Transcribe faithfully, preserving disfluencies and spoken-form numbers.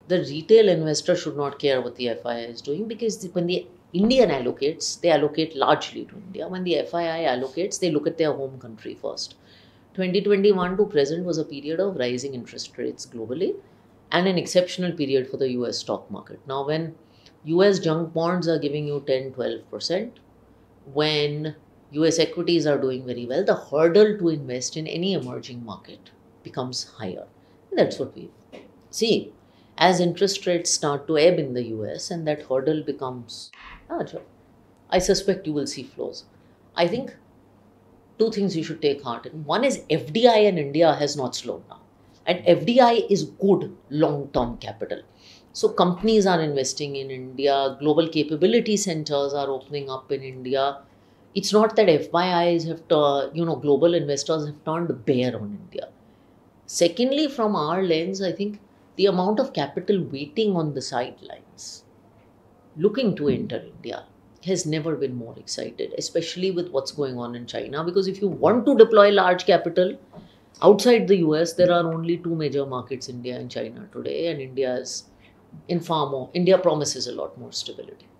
the retail investor should not care what the F I I is doing, because the, when the Indian allocates, they allocate largely to India. When the F I I allocates, they look at their home country first. twenty twenty-one to present was a period of rising interest rates globally and an exceptional period for the U S stock market. Now, when U S junk bonds are giving you ten, twelve percent, when U S equities are doing very well, the hurdle to invest in any emerging market becomes higher. And that's what we see. As interest rates start to ebb in the U S and that hurdle becomes larger, I suspect you will see flows. I think two things you should take heart in. One is F D I in India has not slowed down. And F D I is good long term capital. So companies are investing in India, global capability centers are opening up in India. It's not that F I Is have, to, you know, global investors have turned bare on India. Secondly, from our lens, I think the amount of capital waiting on the sidelines, looking to enter India, has never been more excited, especially with what's going on in China. Because if you want to deploy large capital outside the U S, there are only two major markets, India and China today, and India is in far more, India promises a lot more stability.